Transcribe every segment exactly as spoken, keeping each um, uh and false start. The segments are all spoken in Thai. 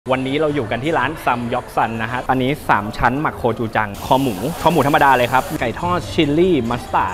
วันนี้เราอยู่กันที่ร้านซัมยอกซันนะฮะอันนี้สามชั้นหมักโคจูจังคอหมูคอหมูธรรมดาเลยครับไก่ทอดชิลลี่มัสตาร์ด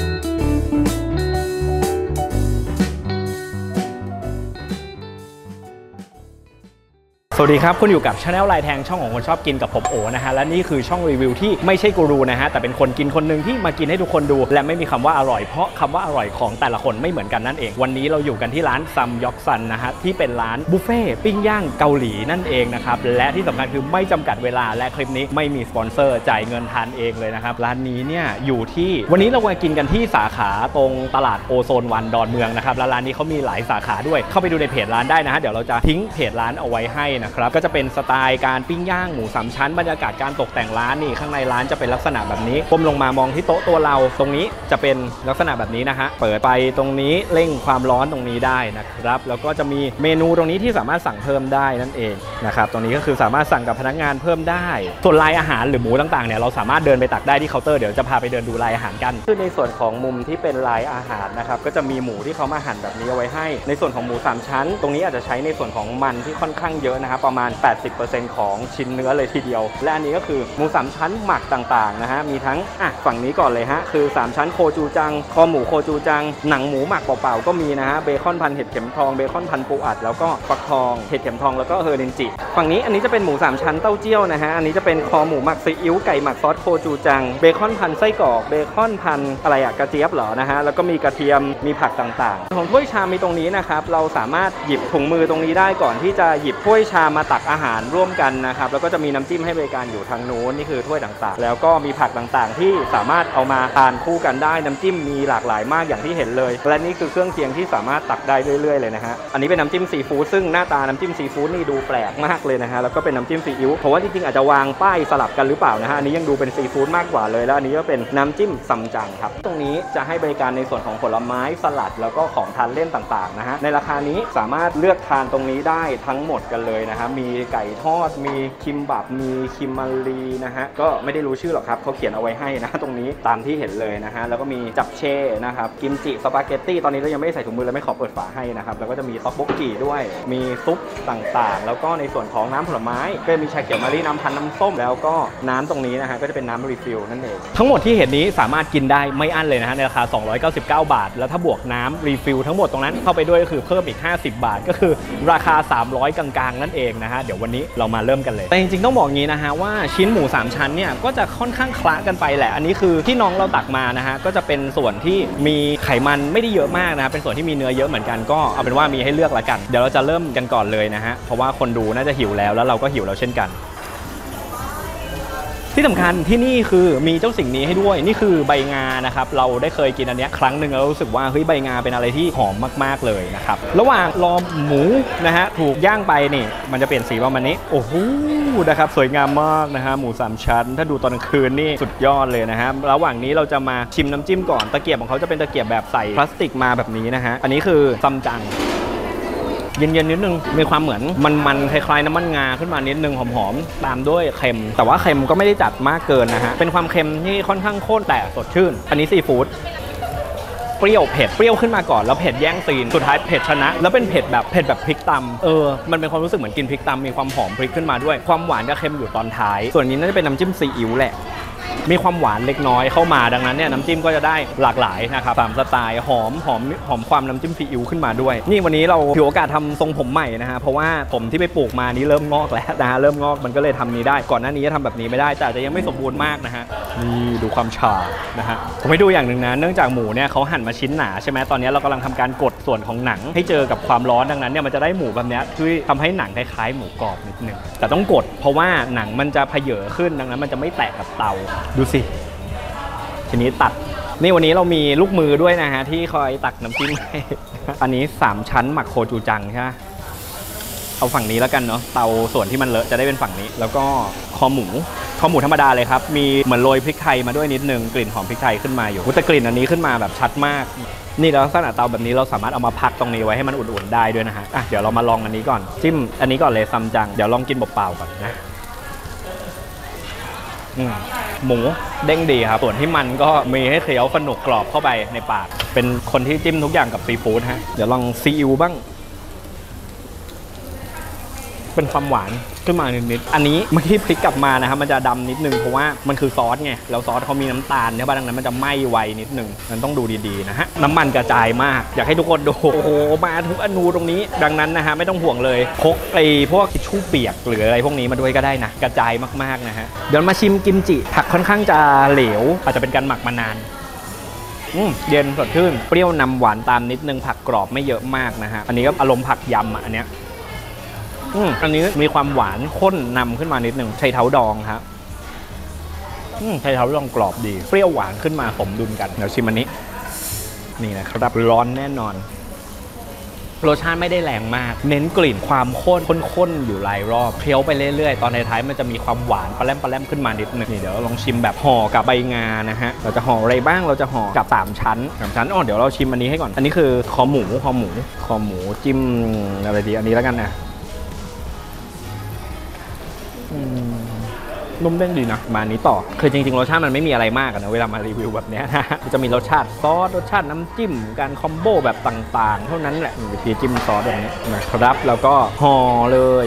สวัสดีครับคุณอยู่กับชาแนลลายแทงช่องของคนชอบกินกับผมโอนะฮะและนี่คือช่องรีวิวที่ไม่ใช่กูรูนะฮะแต่เป็นคนกินคนหนึ่งที่มากินให้ทุกคนดูและไม่มีคำว่าอร่อยเพราะคำว่าอร่อยของแต่ละคนไม่เหมือนกันนั่นเองวันนี้เราอยู่กันที่ร้านซัมยอกซันนะฮะที่เป็นร้านบุฟเฟ่ปิ้งย่างเกาหลีนั่นเองนะครับและที่สำคัญคือไม่จำกัดเวลาและคลิปนี้ไม่มีสปอนเซอร์จ่ายเงินทานเองเลยนะครับร้านนี้เนี่ยอยู่ที่วันนี้เรามากินกันที่สาขาตรงตลาดโอโซนวันดอนเมืองนะครับและร้านนี้เขามีหลายสาขาด้วยเข้าไปดูในเพจร้านได้นะฮะเดี๋ยวเราจะทิ้งเพจร้านเอาไว้ให้นะครับก็จะเป็นสไตล์การปิ้งย่างหมูสามชั้นบรรยากาศการตกแต่งร้านนี่ข้างในร้านจะเป็นลักษณะแบบนี้ก้มลงมามองที่โต๊ะตัวเราตรงนี้จะเป็นลักษณะแบบนี้นะฮะเปิดไปตรงนี้เร่งความร้อนตรงนี้ได้นะครับแล้วก็จะมีเมนูตรงนี้ที่สามารถสั่งเพิ่มได้นั่นเองนะครับตรงนี้ก็คือสามารถสั่งกับพนักงานเพิ่มได้ส่วนลายอาหารหรือหมูต่างๆเนี่ยเราสามารถเดินไปตักได้ที่เคาน์เตอร์เดี๋ยวจะพาไปเดินดูลายอาหารกันคือในส่วนของมุมที่เป็นลายอาหารนะครับก็จะมีหมูที่เขามาหั่นแบบนี้เอาไว้ให้ในส่วนของหมูสามชั้นตรงนี้อาจจะใช้ในส่วนของมันที่ค่อนข้างเยอะนะครับประมาณ แปดสิบเปอร์เซ็นต์ ของชิ้นเนื้อเลยทีเดียวและอันนี้ก็คือหมูสามชั้นหมักต่างๆนะฮะมีทั้งอ่ะฝั่งนี้ก่อนเลยฮะคือสามชั้นโคจูจังคอหมูโคจูจังหนังหมูหมักเปล่าๆก็มีนะฮะเบคอนพันเห็ดเข็มทองเบคอนพันปูอัดแล้วก็ฟักทองเห็ดเข็มทองแล้วก็เฮอร์เรนจิฝั่งนี้อันนี้จะเป็นหมูสามชั้นเต้าเจี้ยวนะฮะอันนี้จะเป็นคอหมูหมักซีอิ๊วไก่หมักซอสโคจูจังเบคอนพันไส้กรอกเบคอนพันอะไรอะกระเจี๊ยบเหรอนะฮะแล้วก็มีกระเทียมมีผักต่างๆของถ้วยชามมีตรงนี้นะครับเราสามารถหยิบถุงมือตรงนี้ได้ก่อนที่จะหยิบถ้วยชามมาตักอาหารร่วมกันนะครับแล้วก็จะมีน้ำจิ้มให้บริการอยู่ทางนู้นนี่คือถ้วยต่างๆแล้วก็มีผักต่างๆที่สามารถเอามาทานคู่กันได้น้ำจิ้มมีหลากหลายมากอย่างที่เห็นเลยและนี่คือเครื่องเคียงที่สามารถตักได้เรื่อยๆเลยนะฮะอันนี้เป็นน้ำจิ้มซีฟู้ดซึ่งหน้าตาน้ำจิ้มซีฟู้ดนี่ดูแปลกมากเลยนะฮะแล้วก็เป็นน้ำจิ้มซีอิ๊วเพราะว่าจริงๆอาจจะวางป้ายสลับกันหรือเปล่านะฮะอันนี้ยังดูเป็นซีฟู้ดมากกว่าเลยแล้วอันนี้ก็เป็นน้ำจิ้มซัมจังครับตรงนี้จะให้บริการในส่วนของผลไม้สลัดแล้วก็ของทานเล่นต่างๆนะฮะในราคานี้สามารถเลือกทานตรงนี้ได้ทั้งหมดกันเลยนะฮะมีไก่ทอดมีคิมบับมีคิมมารีนะฮะก็ไม่ได้รู้ชื่อหรอกครับเขาเขียนเอาไว้ให้นะตรงนี้ตามที่เห็นเลยนะฮะแล้วก็มีจับเช่นะครับกิมจิสปาเกตตี้ตอนนี้เรายังไม่ได้ใส่ถุงมือเลยไม่ขอเปิดฝาให้นะครับแล้วก็จะมีต๊อกบกจิด้วยมีซุปต่างๆแล้วก็ในส่วนของน้ำผลไม้ก็มีชาเขียวมะลิน้ำพันน้ำส้มแล้วก็น้ำตรงนี้นะฮะก็จะเป็นน้ำรีฟิลนั่นเองทั้งหมดที่เห็นนี้สามารถกินได้ไม่อั้นเลยนะฮะในราคาสองร้อยเก้าสิบเก้าบาทแล้วถ้าบวกน้ำรีฟิลทั้งหมดตรงนั้นเข้าไปด้วยก็คือเพิ่มอีกห้าสิบบาทก็คือราคาสามร้อยกลางๆนั่นเองนะฮะเดี๋ยววันนี้เรามาเริ่มกันเลยแต่จริงๆต้องบอกงี้นะฮะว่าชิ้นหมูสามชั้นเนี่ยก็จะค่อนข้างคละกันไปแหละอันนี้คือที่น้องเราตักมานะฮะก็จะเป็นส่วนที่มีไขมันไม่ได้เยอะมากนะเป็นส่วนที่มีเนื้อเยอะเหมือนกันก็เอาเป็นว่ามีให้เลือกละกันเดี๋ยวเราจะเริ่มกันก่อนเลยนะฮะเพราะว่าคนดูน่าจะหิวแล้วแล้วเราก็หิวแล้วเช่นกันที่สำคัญที่นี่คือมีเจ้าสิ่งนี้ให้ด้วยนี่คือใบงานะครับเราได้เคยกินอันนี้ครั้งหนึ่งแล้วรู้สึกว่าเฮ้ยใบงาเป็นอะไรที่หอมมากๆเลยนะครับระหว่างรอหมูนะฮะถูกย่างไปนี่มันจะเปลี่ยนสีประมาณนี้โอ้โหนะครับสวยงามมากนะฮะหมูสามชั้นถ้าดูตอนกลางคืนนี่สุดยอดเลยนะฮะระหว่างนี้เราจะมาชิมน้ำจิ้มก่อนตะเกียบของเขาจะเป็นตะเกียบแบบใส่พลาสติกมาแบบนี้นะฮะอันนี้คือซัมจังเย็นๆนิดนึงมีความเหมือนมันๆคล้ายๆน้ำมันงาขึ้นมานิดนึงหอมๆตามด้วยเค็มแต่ว่าเค็มก็ไม่ได้จัดมากเกินนะฮะเป็นความเค็มที่ค่อนข้างข้นแต่สดชื่นอันนี้ซีฟู้ดเปรี้ยวเผ็ดเปรี้ยวขึ้นมาก่อนแล้วเผ็ดแย่งซีนสุดท้ายเผ็ดชนะแล้วเป็นเผ็ดแบบเผ็ดแบบพริกตำเออมันเป็นความรู้สึกเหมือนกินพริกตำมีความหอมพริกขึ้นมาด้วยความหวานกับเค็มอยู่ตอนท้ายส่วนนี้น่าจะเป็นน้ำจิ้มซีอิ๊วแหละมีความหวานเล็กน้อยเข้ามาดังนั้นเนี่ยน้ำจิ้มก็จะได้หลากหลายนะครับตามสไตล์หอมหอมหอมความน้ำจิ้มซีอิ๊วขึ้นมาด้วยนี่วันนี้เราถือโอกาสทำทรงผมใหม่นะฮะเพราะว่าผมที่ไปปลูกมานี้เริ่มงอกแล้วนะฮะเริ่มงอกมันก็เลยทำนี้ได้ก่อนหน้านี้จะทำแบบนี้ไม่ได้แต่อาจจะยังไม่สมบูรณ์มากนะฮะนี่ดูความฉ่ำนะฮะผมให้ดูอย่างหนึ่งนะเนื่องจากหมูเนี่ยเขาหั่นมาชิ้นหนาใช่ไหมตอนนี้เรากำลังทำการกดส่วนของหนังให้เจอกับความร้อนดังนั้นเนี่ยมันจะได้หมูแบบนี้ช่วยทำให้หนังคล้ายๆหมูกรอบนิดนึงแต่ต้องกดเพราะว่าหนังมันจะเพเยอขึ้นดังนั้นมันจะไม่แตกกับเตาดูสิทีนี้ตัดนี่วันนี้เรามีลูกมือด้วยนะฮะที่คอยตักน้ำจิ้มให้อันนี้สามชั้นหมักโคจูจังใช่ไหมเอาฝั่งนี้แล้วกันเนาะเตาส่วนที่มันเลอะจะได้เป็นฝั่งนี้แล้วก็คอหมูคอหมูธรรมดาเลยครับมีเหมือนโรยพริกไทยมาด้วยนิดนึงกลิ่นหอมพริกไทยขึ้นมาอยู่แต่กลิ่นอันนี้ขึ้นมาแบบชัดมากนี่ลักษณะเตาแบบนี้เราสามารถเอามาพักตรงนี้ไว้ให้มันอุ่นๆได้ด้วยนะฮะอ่ะเดี๋ยวเรามาลองอันนี้ก่อนจิ้มอันนี้ก่อนเลยซัมจังเดี๋ยวลองกินเปล่าๆก่อนนะหมูเด้งดีครับส่วนที่มันก็มีให้เคี้ยวสนุกกรอบเข้าไปในปากเป็นคนที่จิ้มทุกอย่างกับซีฟู้ดฮะเดี๋ยวลองซีอิ๊วบ้างเป็นความหวานขึ้นมานิดๆอันนี้เมื่อกี้พลิกกลับมานะครับมันจะดำนิดนึงเพราะว่ามันคือซอสไงแล้วซอสเขามีน้ำตาลใช่ป่ะดังนั้นมันจะไหม้ไวนิดนึงมันต้องดูดีๆนะฮะน้ำมันกระจายมากอยากให้ทุกคนดูโอ้โหมาทุกอนูตรงนี้ดังนั้นนะฮะไม่ต้องห่วงเลยพกไอ้พวกทิชชู่เปียกหรืออะไรพวกนี้มาด้วยก็ได้นะกระจายมากๆนะฮะเดี๋ยวมาชิมกิมจิผักค่อนข้างจะเหลวอาจจะเป็นการหมักมานานอืมเย็นสดชื่นเปรี้ยวนำหวานตามนิดนึงผักกรอบไม่เยอะมากนะฮะอันนี้ก็อารมณ์ผักยำอ่ะอันเนี้ยอืมอันนี้มีความหวานข้นนำขึ้นมานิดนึงไชเท้าดองครับอืมไชเท้าดองกรอบดีเปรี้ยวหวานขึ้นมาสมดุลกันเดี๋ยวชิมอันนี้นี่นะครับร้อนแน่นอนรสชาติไม่ได้แรงมากเน้นกลิ่นความข้นข้นๆอยู่หลายรอบเคี้ยวไปเรื่อยๆตอนท้ายๆมันจะมีความหวานปลาแรมปลาแรมขึ้นมานิดนึงนี่เดี๋ยวลองชิมแบบห่อกับใบงานะฮะเราจะห่ออะไรบ้างเราจะห่อกับสามชั้นสามชั้นอ๋อเดี๋ยวเราชิมอันนี้ให้ก่อนอันนี้คือคอหมูคอหมูคอหมูจิ้มอะไรดีอันนี้แล้วกันนะนุ่มเด้งดีนะมานี้ต่อคือจริงๆรสชาติมันไม่มีอะไรมากนะเวลามารีวิวแบบนี้นะจะมีรสชาติซอสรสชาติน้ำจิ้มการคอมโบแบบต่างๆเท่านั้นแหละวิธีจิ้มซอสแบบนี้นะครับแล้วก็ห่อเลย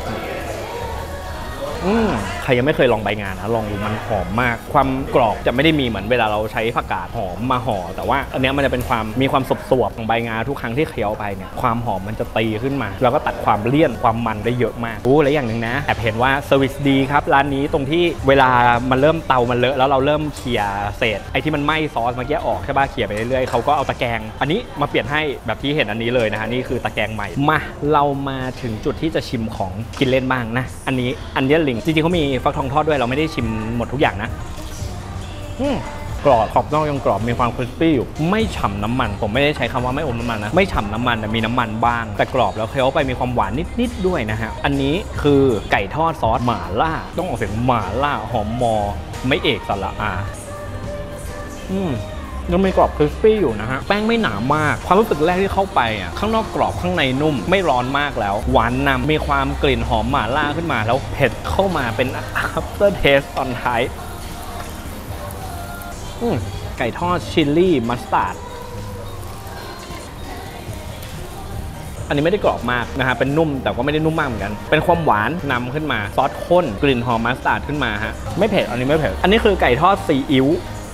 อืมใครยังไม่เคยลองใบงานะลองดูมันหอมมากความกรอบจะไม่ได้มีเหมือนเวลาเราใช้ผักกาดหอมมาห่อแต่ว่าอันนี้มันจะเป็นความมีความสบๆของใบงาทุกครั้งที่เคี้ยวไปเนี่ยความหอมมันจะตีขึ้นมาแล้วก็ตัดความเลี่ยนความมันได้เยอะมากโอ้และอย่างหนึ่งนะแอบเห็นว่าเซอร์วิสดีครับร้านนี้ตรงที่เวลามันเริ่มเตามันเลอะแล้วเราเริ่มเขี่ยเศษไอ้ที่มันไหม้ซอสเมื่อกี้ออกใช่ป่ะเขี่ยไปเรื่อยๆเขาก็เอาตะแกรงอันนี้มาเปลี่ยนให้แบบที่เห็นอันนี้เลยนะฮะนี่คือตะแกรงใหม่มาเรามาถึงจุดที่จะชิมของกินเล่นบ้างนะอันนี้อันเดียลิงจริงๆเขามีฟักทองทอดด้วยเราไม่ได้ชิมหมดทุกอย่างนะกรอบขอบนอกยังกรอบมีความคริสปี้อยู่ไม่ฉ่ำน้ำมันผมไม่ได้ใช้คำว่าไม่อมน้ำมันนะไม่ฉ่ำน้ำมันแต่มีน้ำมันบ้างแต่กรอบแล้วเคี้ยวไปมีความหวานนิดๆด้วยนะฮะอันนี้คือไก่ทอดซอสหม่าล่าต้องออกเสียงหม่าล่าหอมมอไม่เอกสระอาอืมยังมีกรอบคริสปี้อยู่นะฮะแป้งไม่หนามากความรู้สึกแรกที่เข้าไปอ่ะข้างนอกกรอบข้างในนุ่มไม่ร้อนมากแล้วหวานนำมีความกลิ่นหอมหม่าล่าขึ้นมาแล้วเผ็ดเข้ามาเป็น after taste ตอนท้ายไก่ทอดชิลลี่มัสตาร์ดอันนี้ไม่ได้กรอบมากนะฮะเป็นนุ่มแต่ก็ไม่ได้นุ่มมากเหมือนกันเป็นความหวานนำขึ้นมาซอสข้นกลิ่นหอมมัสตาร์ดขึ้นมาฮะไม่เผ็ดอันนี้ไม่เผ็ดอันนี้คือไก่ทอดซีอิ๊ว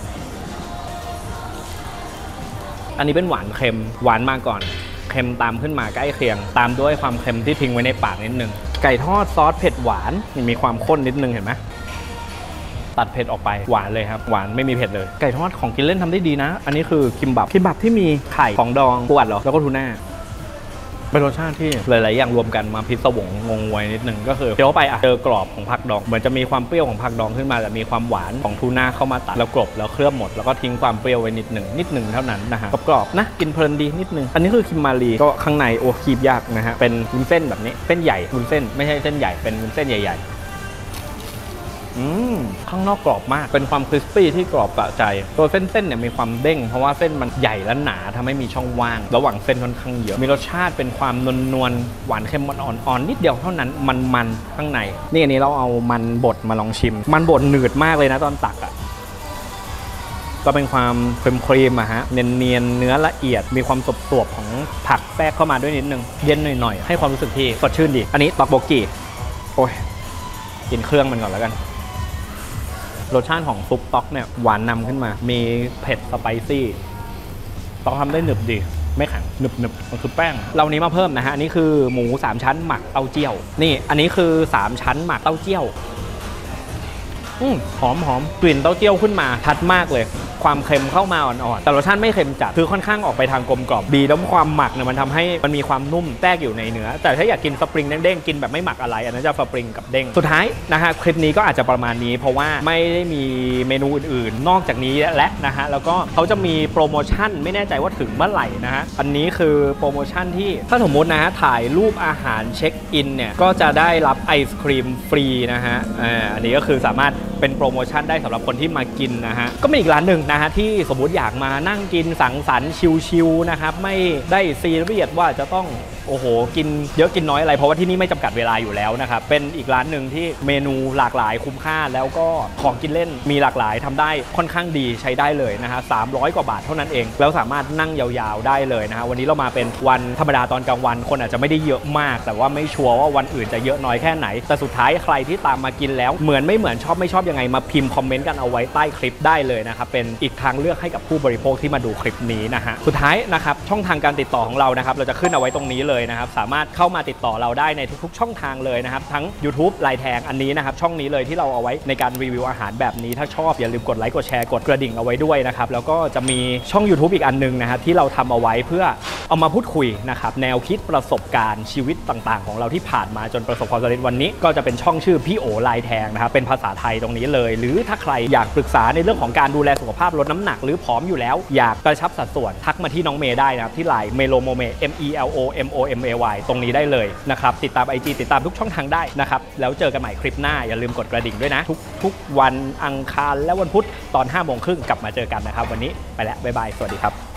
อันนี้เป็นหวานเค็มหวานมาก่อนเค็มตามขึ้นมาใกล้เคียงตามด้วยความเค็มที่ทิ้งไว้ในปากนิดนึงไก่ทอดซอสเผ็ดหวานมีความข้นนิดนึงเห็นไหมตัดเผ็ดออกไปหวานเลยครับหวานไม่มีเผ็ดเลยไก่ทอดของกินเล่นทำได้ดีนะอันนี้คือคิมบับคิมบับที่มีไข่ของดองปวดเหรอแล้วก็ทูน่าเป็นรสชาติที่หลายๆอย่างรวมกันมาพิศวงงงงวยนิดนึงก็คือเคี้ยวไปอ่ะเจอกรอบของผักดองเหมือนจะมีความเปรี้ยวของผักดองขึ้นมาแต่มีความหวานของทูน่าเข้ามาตัดแล้วกรบแล้วเคลือบหมดแล้วก็ทิ้งความเปรี้ยวไว้นิดหนึ่งนิดหนึ่งเท่านั้นนะฮะกรอบๆนะกินเพลินดีนิดนึงอันนี้คือคิมมารีก็ข้างในโอ้คีบยากนะฮะเป็นวุ้นเส้นแบบนี้เส้นใหญ่วุ้นเส้นไม่ใช่เส้นใหญ่เป็นวุ้นเส้นใหญ่ๆอืมข้างนอกกรอบมากเป็นความคริสปี้ที่กรอบสะใจตัวเส้นๆเนี่ยมีความเด้งเพราะว่าเส้นมันใหญ่และหนาทำให้มีช่องว่างระหว่างเส้นค่อนข้างเยอะมีรสชาติเป็นความนวลนวลหวานเค็มอ่อนๆนิดเดียวเท่านั้นมันๆข้างในนี่อันนี้เราเอามันบดมาลองชิมมันบดหนืดมากเลยนะตอนตักอ่ะก็เป็นความเค็มครีมอะฮะเนียนๆเนื้อละเอียดมีความสบๆของผักแทรกเข้ามาด้วยนิดนึงเย็นหน่อยๆให้ความรู้สึกที่สดชื่นดีอันนี้ตอกโบกิโอ้ยกินเครื่องมันก่อนแล้วกันรสชาติของซุปต๊อกเนี่ยหวานนำขึ้นมามีเผ็ดสไปซี่ต๊อกทำได้หนึบดีไม่แข็งหนึบหนึบมันคือแป้งเรานี้มาเพิ่มนะฮะนี่คือหมูสามชั้นหมักเต้าเจี้ยวนี่อันนี้คือสามชั้นหมักเต้าเจี้ยวอืมหอมหอมกลิ่นเต้าเจี้ยวขึ้นมาชัดมากเลยความเค็มเข้ามาอ่อนๆแต่รสชาติไม่เค็มจัดคือค่อนข้างออกไปทางกลมกล่อมดีแล้วความหมักเนี่ยมันทำให้มันมีความนุ่มแทรกอยู่ในเนื้อแต่ถ้าอยากกินสปริงเด้งๆกินแบบไม่หมักอะไรอันนั้นจะสปริงกับเด้งสุดท้ายนะฮะคลิปนี้ก็อาจจะประมาณนี้เพราะว่าไม่ได้มีเมนูอื่นๆนอกจากนี้และนะฮะแล้วก็เขาจะมีโปรโมชั่นไม่แน่ใจว่าถึงเมื่อไหร่นะฮะอันนี้คือโปรโมชั่นที่ถ้าสมมุตินะฮะถ่ายรูปอาหารเช็คอินเนี่ยก็จะได้รับไอศครีมฟรีนะฮะอ่าอันนี้ก็คือสามารถเป็นโปรโมชั่นได้สำหรับคนที่มากินนะฮะก็มีอีกร้านหนึ่งนะฮะที่สมมติอยากมานั่งกินสังสรรค์ชิลๆนะครับไม่ได้ซีเรียสว่าจะต้องโอ้โหกินเยอะกินน้อยอะไรเพราะว่าที่นี่ไม่จำกัดเวลาอยู่แล้วนะครับเป็นอีกร้านหนึ่งที่เมนูหลากหลายคุ้มค่าแล้วก็ของกินเล่นมีหลากหลายทำได้ค่อนข้างดีใช้ได้เลยนะฮะสามร้อยกว่าบาทเท่านั้นเองแล้วสามารถนั่งยาวๆได้เลยนะฮะวันนี้เรามาเป็นวันธรรมดาตอนกลางวันคนอาจจะไม่ได้เยอะมากแต่ว่าไม่ชัวร์ว่าวันอื่นจะเยอะน้อยแค่ไหนแต่สุดท้ายใครที่ตามมากินแล้วเหมือนไม่เหมือนชอบไม่ชอบยังไงมาพิมพ์คอมเมนต์กันเอาไว้ใต้คลิปได้เลยนะครับเป็นอีกทางเลือกให้กับผู้บริโภคที่มาดูคลิปนี้นะฮะสุดท้ายนะครับช่องทางการติดต่อของเรานะครับเราจะขึ้นเอาไว้ตรงนี้เลยนะครับสามารถเข้ามาติดต่อเราได้ในทุกๆช่องทางเลยนะครับทั้ง YouTube ลายแทงอันนี้นะครับช่องนี้เลยที่เราเอาไว้ในการรีวิวอาหารแบบนี้ถ้าชอบอย่าลืมกดไลค์กดแชร์กดกระดิ่งเอาไว้ด้วยนะครับแล้วก็จะมีช่อง YouTube อีกอันนึงนะครับที่เราทำเอาไว้เพื่อเอามาพูดคุยนะครับแนวคิดประสบการณ์ชีวิตต่างๆของเราที่ผ่านมาจนประสบความสำเร็จวันนี้ก็จะเป็นช่องชื่อพี่โอลายแทงนะครับเป็นภาษาไทยตรงนี้เลยหรือถ้าใครอยากปรึกษาในเรื่องของการดูแลสุขภาพลดน้ำหนักหรือผอมอยู่แล้วอยากกระชับสัดส่วนทักมาที่น้องเมย์ได้นะครับที่ไลน์เมโลโมเม M E L O M O M A Y ตรงนี้ได้เลยนะครับติดตาม ไอ จี ติดตามทุกช่องทางได้นะครับแล้วเจอกันใหม่คลิปหน้าอย่าลืมกดกระดิ่งด้วยนะทุกทุกวันอังคารและวันพุธตอนห้าโมงครึ่งกลับมาเจอกันนะครับวันนี้ไปแล้วบ๊ายบายสวัสดีครับ